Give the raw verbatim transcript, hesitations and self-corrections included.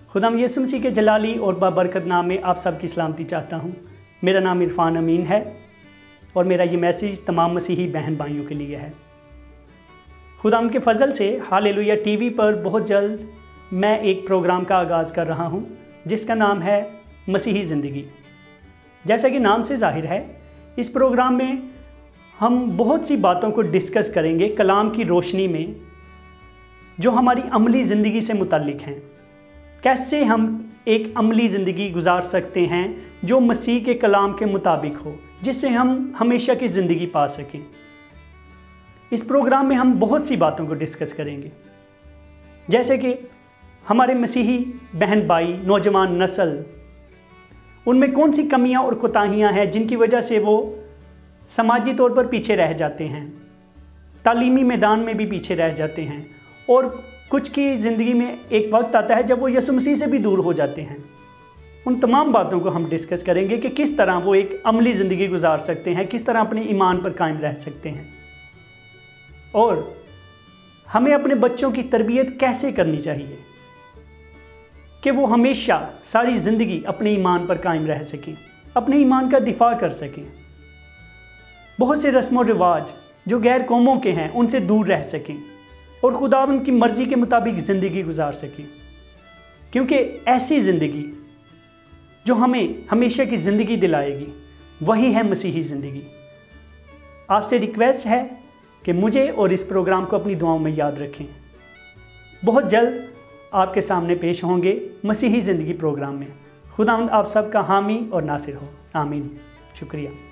खुदाम यीशु मसीह के जलाली और बाबरकत नाम में आप सबकी सलामती चाहता हूँ। मेरा नाम इरफान अमीन है और मेरा ये मैसेज तमाम मसीही बहन भाइयों के लिए है। खुदाम के फजल से हालेलुया टीवी पर बहुत जल्द मैं एक प्रोग्राम का आगाज़ कर रहा हूँ जिसका नाम है मसीही ज़िंदगी। जैसा कि नाम से जाहिर है, इस प्रोग्राम में हम बहुत सी बातों को डिस्कस करेंगे कलाम की रोशनी में, जो हमारी अमली ज़िंदगी से मुताल्लिक हैं। कैसे हम एक अमली ज़िंदगी गुजार सकते हैं जो मसीह के कलाम के मुताबिक हो, जिससे हम हमेशा की ज़िंदगी पा सकें। इस प्रोग्राम में हम बहुत सी बातों को डिस्कस करेंगे, जैसे कि हमारे मसीही बहन भाई, नौजवान नस्ल, उनमें कौन सी कमियां और कोताहियां हैं जिनकी वजह से वो समाजी तौर पर पीछे रह जाते हैं, तालीमी मैदान में भी पीछे रह जाते हैं, और कुछ की ज़िंदगी में एक वक्त आता है जब वो यीशु मसीह से भी दूर हो जाते हैं। उन तमाम बातों को हम डिस्कस करेंगे कि किस तरह वो एक अमली ज़िंदगी गुजार सकते हैं, किस तरह अपने ईमान पर कायम रह सकते हैं, और हमें अपने बच्चों की तरबियत कैसे करनी चाहिए कि वो हमेशा सारी ज़िंदगी अपने ईमान पर कायम रह सकें, अपने ईमान का दिफा कर सकें, बहुत से रस्म व रिवाज जो गैर कौमों के हैं उनसे दूर रह सकें और खुदावंद की मर्ज़ी के मुताबिक ज़िंदगी गुजार सकें। क्योंकि ऐसी ज़िंदगी जो हमें हमेशा की ज़िंदगी दिलाएगी वही है मसीही ज़िंदगी। आपसे रिक्वेस्ट है कि मुझे और इस प्रोग्राम को अपनी दुआओं में याद रखें। बहुत जल्द आपके सामने पेश होंगे मसीही ज़िंदगी प्रोग्राम में। खुदावंद आप सबका हामी और नासिर हो। आमीन। शुक्रिया।